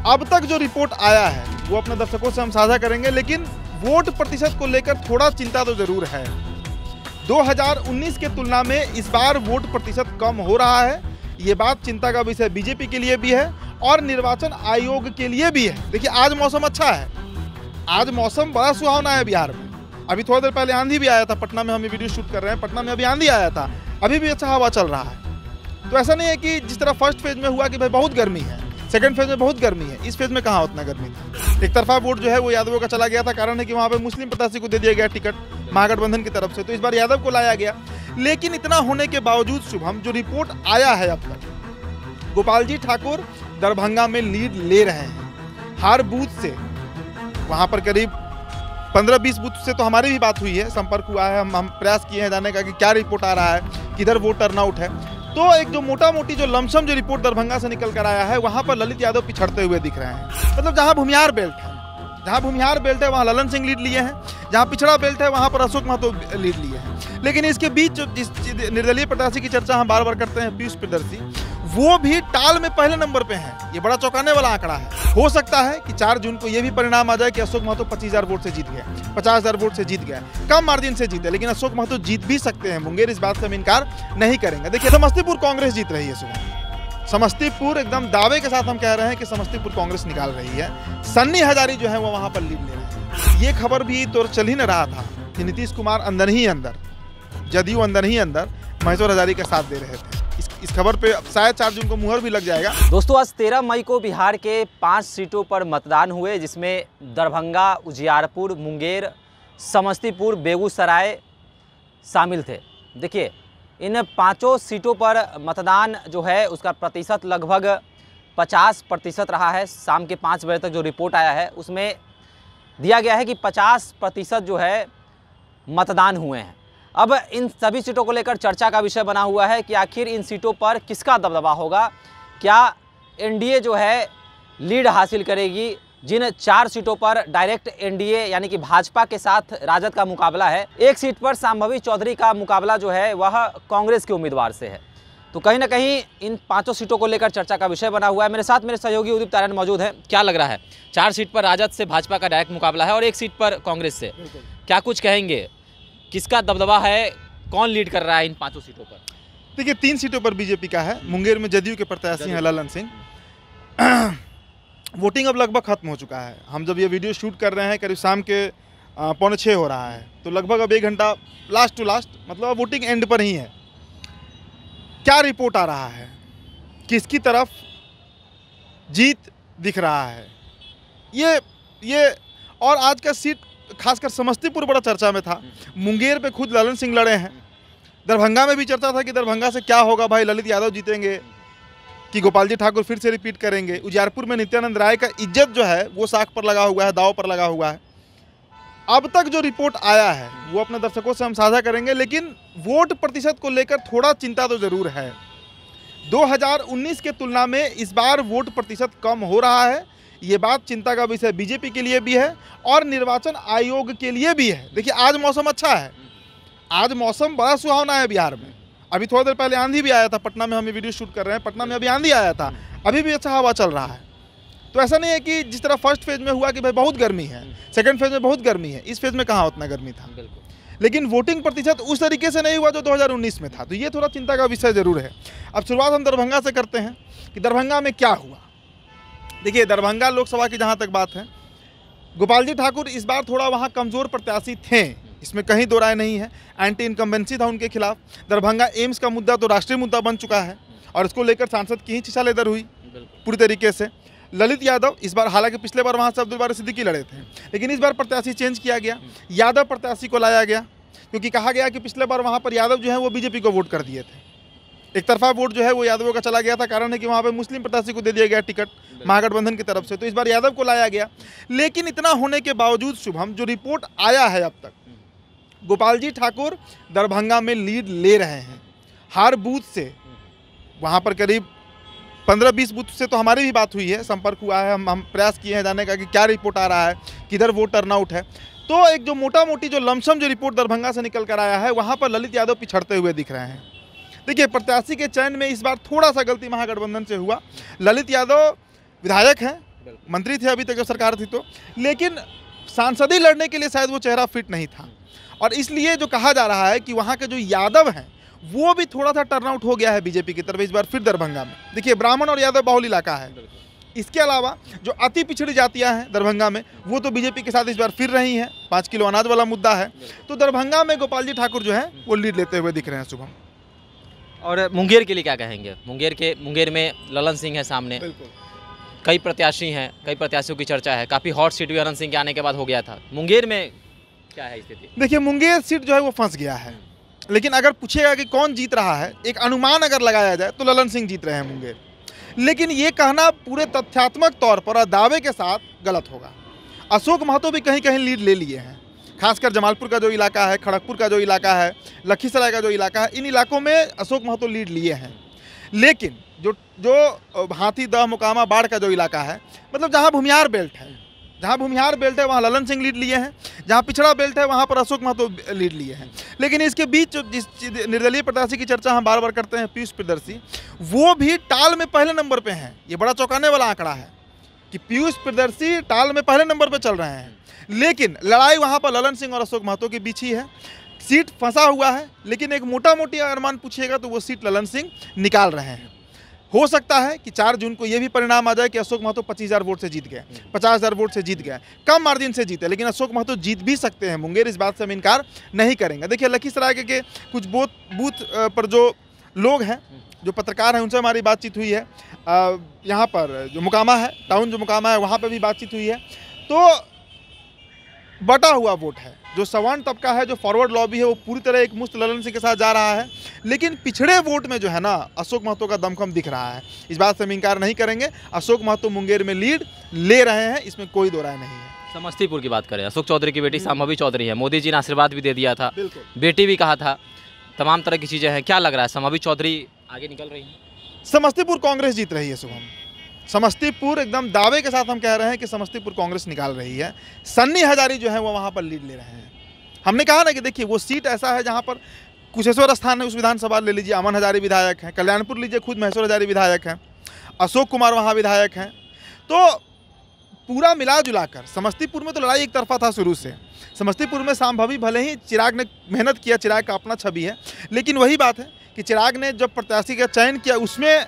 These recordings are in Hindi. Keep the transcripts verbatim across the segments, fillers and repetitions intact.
अब तक जो रिपोर्ट आया है वो अपने दर्शकों से हम साझा करेंगे, लेकिन वोट प्रतिशत को लेकर थोड़ा चिंता तो जरूर है। दो हज़ार उन्नीस के तुलना में इस बार वोट प्रतिशत कम हो रहा है। ये बात चिंता का विषय बीजेपी के लिए भी है और निर्वाचन आयोग के लिए भी है। देखिए, आज मौसम अच्छा है, आज मौसम बड़ा सुहावना है बिहार में। अभी थोड़ी देर पहले आंधी भी आया था, पटना में हम वीडियो शूट कर रहे हैं, पटना में अभी आंधी आया था, अभी भी अच्छा हवा चल रहा है। तो ऐसा नहीं है कि जिस तरह फर्स्ट फेज में हुआ कि भाई बहुत गर्मी है, सेकंड फेज में बहुत गर्मी है, इस फेज में कहाँ उतना गर्मी था। एक तरफा वोट जो है वो यादवों का चला गया था, कारण है कि वहाँ पे मुस्लिम प्रत्याशी को दे दिया गया टिकट महागठबंधन की तरफ से, तो इस बार यादव को लाया गया। लेकिन इतना होने के बावजूद शुभम, जो रिपोर्ट आया है अब तक, गोपाल जी ठाकुर दरभंगा में लीड ले रहे हैं हर बूथ से। वहाँ पर करीब पंद्रह बीस बूथ से तो हमारी भी बात हुई है, संपर्क हुआ है, हम हम प्रयास किए हैं जानने का कि क्या रिपोर्ट आ रहा है, किधर वोट टर्नआउट है। तो एक जो मोटा मोटी जो लमसम जो रिपोर्ट दरभंगा से निकल कर आया है, वहाँ पर ललित यादव पिछड़ते हुए दिख रहे हैं। मतलब जहाँ भूमिहार बेल्ट है, जहाँ भूमिहार बेल्ट है वहाँ ललन सिंह लीड लिए हैं, जहाँ पिछड़ा बेल्ट है वहाँ पर अशोक महतो लीड लिए हैं। लेकिन इसके बीच जो जिस निर्दलीय प्रत्याशी की चर्चा हम बार बार करते हैं, पीयूष प्रियदर्शी, वो भी टाल में पहले नंबर पे हैं। ये बड़ा चौंकाने वाला आंकड़ा है। हो सकता है कि चार जून को ये भी परिणाम आ जाए कि अशोक महतो पच्चीस हजार वोट से जीत गए, पचास हजार वोट से जीत गए, कम मार्जिन से जीते, लेकिन अशोक महतो जीत भी सकते हैं मुंगेर, इस बात से हम इनकार नहीं करेंगे। देखिए, समस्तीपुर कांग्रेस जीत रही है सुबह, समस्तीपुर एकदम दावे के साथ हम कह रहे हैं कि समस्तीपुर कांग्रेस निकाल रही है। सन्नी हजारी जो है वो वहां पर लीड ले रहे हैं। ये खबर भी तो चल ही न रहा था कि नीतीश कुमार अंदर ही अंदर, जदयू अंदर ही अंदर महेश्वर हजारी का साथ दे रहे थे। इस, इस खबर पे शायद चार जून को मुहर भी लग जाएगा। दोस्तों, आज तेरह मई को बिहार के पांच सीटों पर मतदान हुए, जिसमें दरभंगा, उजियारपुर, मुंगेर, समस्तीपुर, बेगूसराय शामिल थे। देखिए, इन पांचों सीटों पर मतदान जो है उसका प्रतिशत लगभग पचास प्रतिशत रहा है। शाम के पाँच बजे तक जो रिपोर्ट आया है उसमें दिया गया है कि पचास प्रतिशत जो है मतदान हुए हैं। अब इन सभी सीटों को लेकर चर्चा का विषय बना हुआ है कि आखिर इन सीटों पर किसका दबदबा होगा। क्या एनडीए जो है लीड हासिल करेगी? जिन चार सीटों पर डायरेक्ट एनडीए यानी कि भाजपा के साथ राजद का मुकाबला है, एक सीट पर शांभवी चौधरी का मुकाबला जो है वह कांग्रेस के उम्मीदवार से है। तो कहीं ना कहीं इन पांचों सीटों को लेकर चर्चा का विषय बना हुआ है। मेरे साथ मेरे सहयोगी उदित तारण मौजूद हैं। क्या लग रहा है, चार सीट पर राजद से भाजपा का डायरेक्ट मुकाबला है और एक सीट पर कांग्रेस से, क्या कुछ कहेंगे? किसका दबदबा है, कौन लीड कर रहा है इन पांचों सीटों पर? देखिए, तीन सीटों पर बीजेपी का है। मुंगेर में जदयू के प्रत्याशी हैं ललन सिंह। वोटिंग अब लगभग खत्म हो चुका है। हम जब ये वीडियो शूट कर रहे हैं करीब शाम के पौने छः हो रहा है, तो लगभग अब एक घंटा लास्ट टू लास्ट, मतलब वोटिंग एंड पर ही है। क्या रिपोर्ट आ रहा है, किसकी तरफ जीत दिख रहा है, ये ये और आज का सीट खासकर समस्तीपुर बड़ा चर्चा में था। मुंगेर पे खुद ललन सिंह लड़े हैं। दरभंगा में भी चर्चा था कि दरभंगा से क्या होगा, भाई ललित यादव जीतेंगे कि गोपाल जी ठाकुर फिर से रिपीट करेंगे। उजियारपुर में नित्यानंद राय का इज्जत जो है वो साख पर लगा हुआ है, दाव पर लगा हुआ है। अब तक जो रिपोर्ट आया है वो अपने दर्शकों से हम साझा करेंगे, लेकिन वोट प्रतिशत को लेकर थोड़ा चिंता तो जरूर है। दो हज़ार उन्नीस के तुलना में इस बार वोट प्रतिशत कम हो रहा है। ये बात चिंता का विषय बीजेपी के लिए भी है और निर्वाचन आयोग के लिए भी है। देखिए, आज मौसम अच्छा है, आज मौसम बड़ा सुहावना है बिहार में। अभी थोड़ी देर पहले आंधी भी आया था, पटना में हम वीडियो शूट कर रहे हैं, पटना में अभी आंधी आया था, अभी भी अच्छा हवा चल रहा है। तो ऐसा नहीं है कि जिस तरह फर्स्ट फेज में हुआ कि भाई बहुत गर्मी है, सेकंड फेज में बहुत गर्मी है, इस फेज में कहाँ उतना गर्मी था। लेकिन वोटिंग प्रतिशत उस तरीके से नहीं हुआ जो दो हज़ार उन्नीस में था, तो ये थोड़ा चिंता का विषय जरूर है। अब शुरुआत हम दरभंगा से करते हैं कि दरभंगा में क्या हुआ। देखिए, दरभंगा लोकसभा की जहाँ तक बात है, गोपाल जी ठाकुर इस बार थोड़ा वहाँ कमज़ोर प्रत्याशी थे, इसमें कहीं दो राय नहीं है। एंटी इनकम्बेंसी था उनके खिलाफ। दरभंगा एम्स का मुद्दा तो राष्ट्रीय मुद्दा बन चुका है और इसको लेकर सांसद की ही छिछालेदर हुई पूरी तरीके से। ललित यादव इस बार, हालांकि पिछले बार वहाँ से अब्दुल बारी सिद्दीकी लड़े थे, लेकिन इस बार प्रत्याशी चेंज किया गया, यादव प्रत्याशी को लाया गया, क्योंकि कहा गया कि पिछले बार वहाँ पर यादव जो है वो बीजेपी को वोट कर दिए थे। एक तरफा वोट जो है वो यादवों का चला गया था, कारण है कि वहाँ पे मुस्लिम प्रत्याशी को दे दिया गया टिकट महागठबंधन की तरफ से, तो इस बार यादव को लाया गया। लेकिन इतना होने के बावजूद शुभम, जो रिपोर्ट आया है अब तक, गोपाल जी ठाकुर दरभंगा में लीड ले रहे हैं हर बूथ से। वहाँ पर करीब पंद्रह बीस बूथ से तो हमारी भी बात हुई है, संपर्क हुआ है, हम हम प्रयास किए हैं जानने का कि क्या रिपोर्ट आ रहा है, किधर वोट टर्नआउट है। तो एक जो मोटा मोटी जो लमसम जो रिपोर्ट दरभंगा से निकल कर आया है, वहाँ पर ललित यादव पिछड़ते हुए दिख रहे हैं। देखिए, प्रत्याशी के चयन में इस बार थोड़ा सा गलती महागठबंधन से हुआ। ललित यादव विधायक हैं, मंत्री थे अभी तक जब सरकार थी तो, लेकिन सांसदी लड़ने के लिए शायद वो चेहरा फिट नहीं था। और इसलिए जो कहा जा रहा है कि वहाँ के जो यादव हैं वो भी थोड़ा सा टर्नआउट हो गया है बीजेपी की तरफ इस बार फिर दरभंगा में। देखिए, ब्राह्मण और यादव बहुल इलाका है। इसके अलावा जो अति पिछड़ी जातियां हैं दरभंगा में वो तो बीजेपी के साथ इस बार फिर रही हैं। पाँच किलो अनाज वाला मुद्दा है, तो दरभंगा में गोपाल जी ठाकुर जो हैं वो लीड लेते हुए दिख रहे हैं। शुभम, और मुंगेर के लिए क्या कहेंगे? मुंगेर के मुंगेर में ललन सिंह है सामने, कई प्रत्याशी हैं, कई प्रत्याशियों की चर्चा है, काफ़ी हॉट सीट भी अनंत सिंह के आने के बाद हो गया था। मुंगेर में क्या है स्थिति? देखिए, मुंगेर सीट जो है वो फंस गया है, लेकिन अगर पूछेगा कि कौन जीत रहा है, एक अनुमान अगर लगाया जाए तो ललन सिंह जीत रहे हैं मुंगेर। लेकिन ये कहना पूरे तथ्यात्मक तौर पर और दावे के साथ गलत होगा। अशोक महतो भी कहीं कहीं लीड ले लिए हैं, खासकर जमालपुर का जो इलाका है, खड़गपुर का जो इलाका है, लखीसराय का जो इलाका है, इन इलाकों में अशोक महतो लीड लिए हैं। लेकिन जो जो हाथीदह मोकामा बाढ़ का जो इलाका है, मतलब जहाँ भूमिहार बेल्ट है, जहाँ भूमिहार बेल्ट है वहाँ ललन सिंह लीड लिए हैं, जहाँ पिछड़ा बेल्ट है वहाँ पर अशोक महतो लीड लिए हैं। लेकिन इसके बीच जो जिस निर्दलीय प्रत्याशी की चर्चा हम बार बार करते हैं, पीयूष प्रियदर्शी, वो भी टाल में पहले नंबर पे हैं। ये बड़ा चौंकाने वाला आंकड़ा है कि पीयूष प्रियदर्शी टाल में पहले नंबर पर चल रहे हैं, लेकिन लड़ाई वहाँ पर ललन सिंह और अशोक महतो के बीच ही है। सीट फंसा हुआ है, लेकिन एक मोटा मोटी अनुमान पूछिएगा तो वो सीट ललन सिंह निकाल रहे हैं। हो सकता है कि चार जून को ये भी परिणाम आ जाए कि अशोक महतो पच्चीस हज़ार वोट से जीत गए, पचास हज़ार वोट से जीत गए, कम मार्जिन से जीते, लेकिन अशोक महतो जीत भी सकते हैं मुंगेर, इस बात से हम इनकार नहीं करेंगे। देखिए, लखीसराय के, के कुछ बूथ बूथ पर जो लोग हैं, जो पत्रकार हैं, उनसे हमारी बातचीत हुई है। यहाँ पर जो मुकामा है, टाउन जो मुकामा है, वहाँ पर भी बातचीत हुई है। तो बटा हुआ वोट है, जो सवर्ण तबका है, जो फॉरवर्ड लॉबी है, वो पूरी तरह एक मुश्त ललन सिंह के साथ जा रहा है। लेकिन पिछड़े वोट में जो है ना, अशोक महतो का दमखम दिख रहा है, इस बात से हम इनकार नहीं करेंगे। अशोक महतो मुंगेर में लीड ले रहे हैं, इसमें कोई दो राय नहीं है। समस्तीपुर की बात करें, अशोक चौधरी की बेटी शांभवी चौधरी है, मोदी जी ने आशीर्वाद भी दे दिया था, बेटी भी कहा था, तमाम तरह की चीज़ें हैं। क्या लग रहा है, शांभवी चौधरी आगे निकल रही हैं? समस्तीपुर कांग्रेस जीत रही है शुभम। समस्तीपुर एकदम दावे के साथ हम कह रहे हैं कि समस्तीपुर कांग्रेस निकाल रही है। सन्नी हजारी जो है वो वहाँ पर लीड ले रहे हैं। हमने कहा ना कि देखिए, वो सीट ऐसा है जहाँ पर कुशेश्वर स्थान है, उस विधानसभा ले लीजिए, अमन हजारी विधायक हैं, कल्याणपुर लीजिए, खुद महेश्वर हजारी विधायक हैं, अशोक कुमार वहाँ विधायक हैं। तो पूरा मिला जुलाकर समस्तीपुर में तो लड़ाई एक तरफा था शुरू से। समस्तीपुर में शांभवी, भले ही चिराग ने मेहनत किया, चिराग का अपना छवि है, लेकिन वही बात है कि चिराग ने जब प्रत्याशी का चयन किया, उसमें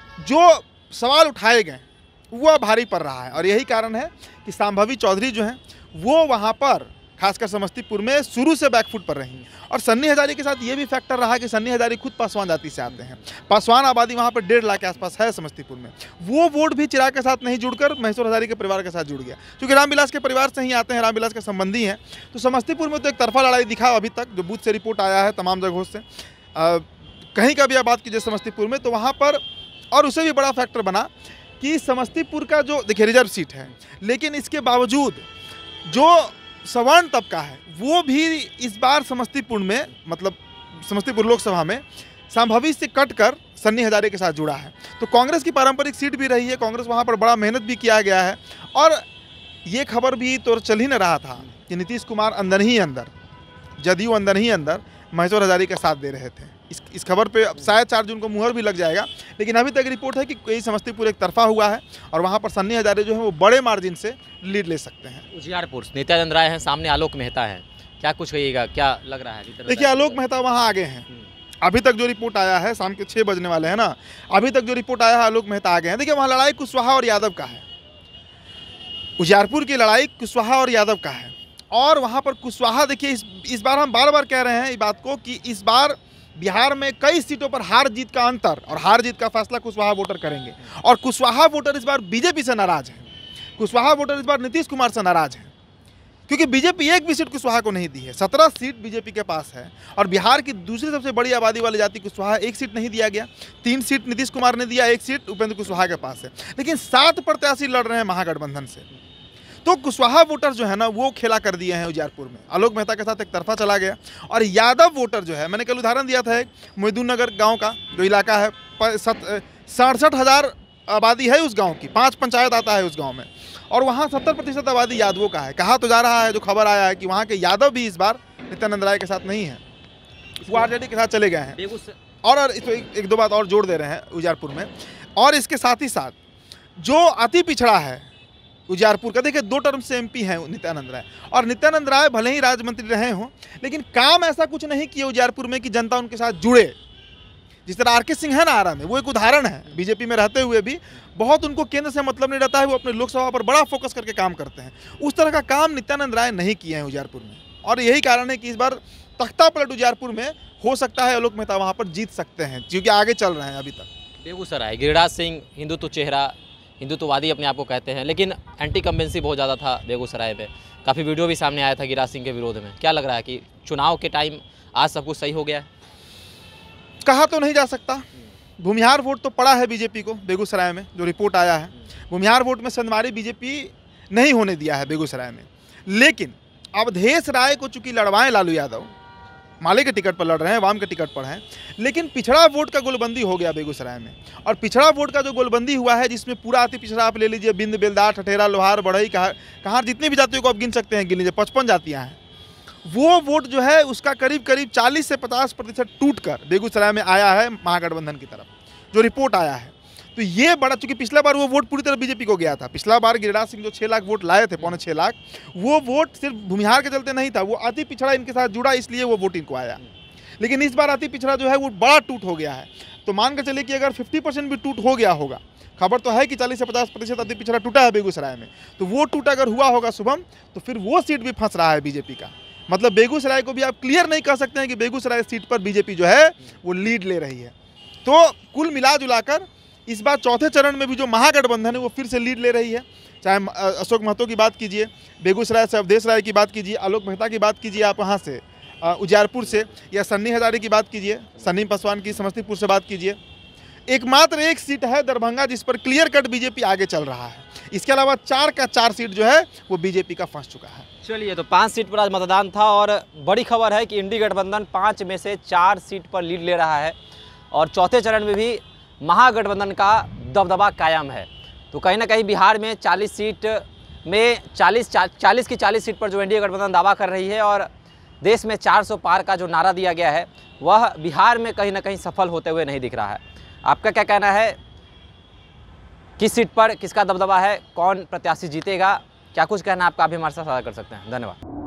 जो सवाल उठाए गए वो भारी पड़ रहा है। और यही कारण है कि शांभवी चौधरी जो हैं वो वहाँ पर खासकर समस्तीपुर में शुरू से बैकफुट पर रही हैं। और सन्नी हजारी के साथ ये भी फैक्टर रहा कि सन्नी हजारी खुद पासवान जाति से आते हैं, पासवान आबादी वहाँ पर डेढ़ लाख के आसपास है समस्तीपुर में। वो वोट भी चिराग के साथ नहीं जुड़कर महेश्वर हजारी के परिवार के साथ जुड़ गया, क्योंकि रामविलास के परिवार से ही आते हैं, रामविलास के संबंधी हैं। तो समस्तीपुर में तो एक तरफा लड़ाई दिखा अभी तक, जो बूथ से रिपोर्ट आया है तमाम जगहों से। आ, कहीं का भी आप बात कीजिए समस्तीपुर में तो वहाँ पर, और उससे भी बड़ा फैक्टर बना कि समस्तीपुर का जो देखिए रिजर्व सीट है, लेकिन इसके बावजूद जो सवर्ण तबका है वो भी इस बार समस्तीपुर में, मतलब समस्तीपुर लोकसभा में शांभवी से कट कर सन्नी हजारे के साथ जुड़ा है। तो कांग्रेस की पारंपरिक सीट भी रही है, कांग्रेस वहाँ पर बड़ा मेहनत भी किया गया है। और ये खबर भी तो चल ही न रहा था कि नीतीश कुमार अंदर ही अंदर, जदयू अंदर ही अंदर महेश्वर हजारी का साथ दे रहे थे। इस इस खबर पे शायद चार जून को मुहर भी लग जाएगा, लेकिन अभी तक रिपोर्ट है कि कोई समस्तीपुर एक तरफा हुआ है और वहाँ पर सन्नी हजारे जो है वो बड़े मार्जिन से लीड ले सकते हैं। उजियारपुर नित्यानंद राय हैं, सामने आलोक मेहता है, क्या कुछ कहिएगा, क्या लग रहा है? देखिए, आलोक मेहता वहाँ आगे हैं। अभी तक जो रिपोर्ट आया है, शाम के छः बजने वाले हैं ना, अभी तक जो रिपोर्ट आया है आलोक मेहता आगे हैं। देखिए, वहाँ लड़ाई कुशवाहा और यादव का है। उजियारपुर की लड़ाई कुशवाहा और यादव का है, और वहाँ पर कुशवाहा, देखिए इस इस बार हम बार बार कह रहे हैं इस बात को कि इस बार बिहार में कई सीटों पर हार जीत का अंतर और हार जीत का फैसला कुशवाहा वोटर करेंगे। और कुशवाहा वोटर इस बार बीजेपी से नाराज है, कुशवाहा वोटर इस बार नीतीश कुमार से नाराज है, क्योंकि बीजेपी एक भी सीट कुशवाहा को नहीं दी है। सत्रह सीट बीजेपी के पास है, और बिहार की दूसरी सबसे बड़ी आबादी वाली जाति कुशवाहा, एक सीट नहीं दिया गया। तीन सीट नीतीश कुमार ने दिया, एक सीट उपेंद्र कुशवाहा के पास है, लेकिन सात प्रत्याशी लड़ रहे हैं महागठबंधन से। तो कुशवाहा वोटर जो है ना वो खेला कर दिए हैं उजियारपुर में, आलोक मेहता के साथ एक तरफा चला गया। और यादव वोटर जो है, मैंने कल उदाहरण दिया था एक मोहिद्दीन नगर गाँव का, जो इलाका है, सड़सठ हज़ार आबादी है उस गाँव की, पाँच पंचायत आता है उस गाँव में, और वहाँ सत्तर प्रतिशत आबादी यादवों का है। कहा तो जा रहा है, जो खबर आया है कि वहाँ के यादव भी इस बार नित्यानंद राय के साथ नहीं है, वो आरजेडी के साथ चले गए हैं। और इस एक, एक दो बात और जोड़ दे रहे हैं उजियारपुर में, और इसके साथ ही साथ जो अति पिछड़ा है उजियारपुर का। देखिए दो टर्म से एमपी हैं नित्यानंद राय, और नित्यानंद राय भले ही राज्य मंत्री रहे हों, लेकिन काम ऐसा कुछ नहीं किए उजियारपुर में कि जनता उनके साथ जुड़े। जिस तरह आर के सिंह है ना आरा में, वो एक उदाहरण है। बीजेपी में रहते हुए भी बहुत उनको केंद्र से मतलब नहीं रहता है, वो अपने लोकसभा पर बड़ा फोकस करके काम करते हैं। उस तरह का काम नित्यानंद राय नहीं किए हैं उजियारपुर में, और यही कारण है कि इस बार तख्ता पलट उजियारपुर में हो सकता है। आलोक मेहता वहाँ पर जीत सकते हैं, क्योंकि आगे चल रहे हैं अभी तक। बेगूसराय, गिरिराज सिंह हिंदुत्व चेहरा, हिंदुत्ववादी अपने आप को कहते हैं, लेकिन एंटी कम्बेंसी बहुत ज़्यादा था बेगूसराय में। काफ़ी वीडियो भी सामने आया था गिरिराज सिंह के विरोध में। क्या लग रहा है कि चुनाव के टाइम आज सब कुछ सही हो गया है? कहा तो नहीं जा सकता। भूमिहार वोट तो पड़ा है बीजेपी को बेगूसराय में, जो रिपोर्ट आया है। भूमिहार वोट में संदमारी बीजेपी नहीं होने दिया है बेगूसराय में। लेकिन अवधेश राय को चूंकि लड़वाएं लालू यादव, माले के टिकट पर लड़ रहे हैं, वाम के टिकट पर हैं, लेकिन पिछड़ा वोट का गोलबंदी हो गया बेगूसराय में। और पिछड़ा वोट का जो गोलबंदी हुआ है, जिसमें पूरा अति पिछड़ा आप ले लीजिए, बिंद, बेलदार, ठठेरा, लोहार, बढ़ई, कहार, जितनी भी जातियों को आप गिन सकते हैं, गिन लीजिए, पचपन जातियाँ हैं। वो वोट जो है उसका करीब करीब चालीस से पचास प्रतिशत टूट कर बेगूसराय में आया है महागठबंधन की तरफ, जो रिपोर्ट आया है। तो ये बड़ा, चूंकि पिछला बार वो वोट पूरी तरह बीजेपी को गया था। पिछला बार गिरिराज सिंह जो छः लाख वोट लाए थे, पौने छः लाख, वो वोट सिर्फ भूमिहार के चलते नहीं था, वो अति पिछड़ा इनके साथ जुड़ा, इसलिए वो वोट इनको आया। लेकिन इस बार अति पिछड़ा जो है वो बड़ा टूट हो गया है। तो मान कर चलिए कि अगर पचास परसेंट भी टूट हो गया होगा, खबर तो है कि चालीस से पचास प्रतिशत अति पिछड़ा टूटा है बेगूसराय में, तो वो टूट अगर हुआ होगा शुभम, तो फिर वो सीट भी फंस रहा है बीजेपी का। मतलब बेगूसराय को भी आप क्लियर नहीं कह सकते हैं कि बेगूसराय सीट पर बीजेपी जो है वो लीड ले रही है। तो कुल मिला जुलाकर इस बार चौथे चरण में भी जो महागठबंधन है वो फिर से लीड ले रही है। चाहे अशोक महतो की बात कीजिए, बेगूसराय से अवधेश राय की बात कीजिए, आलोक मेहता की बात कीजिए, आप वहाँ से उजियारपुर से, या सन्नी हजारे की बात कीजिए, सन्नी पासवान की समस्तीपुर से बात कीजिए। एकमात्र एक सीट है दरभंगा जिस पर क्लियर कट बीजेपी आगे चल रहा है। इसके अलावा चार का चार सीट जो है वो बीजेपी का फंस चुका है। चलिए, तो पांच सीट पर आज मतदान था, और बड़ी खबर है कि इंडी गठबंधन पाँच में से चार सीट पर लीड ले रहा है, और चौथे चरण में भी महागठबंधन का दबदबा कायम है। तो कहीं ना कहीं बिहार में चालीस सीट में चालीस चालीस की चालीस सीट पर जो एनडीए गठबंधन दावा कर रही है, और देश में चार सौ पार का जो नारा दिया गया है, वह बिहार में कहीं ना कहीं सफल होते हुए नहीं दिख रहा है। आपका क्या कहना है, किस सीट पर किसका दबदबा है, कौन प्रत्याशी जीतेगा, क्या कुछ कहना है आपका, भी हमारे साथ साझा कर सकते हैं। धन्यवाद।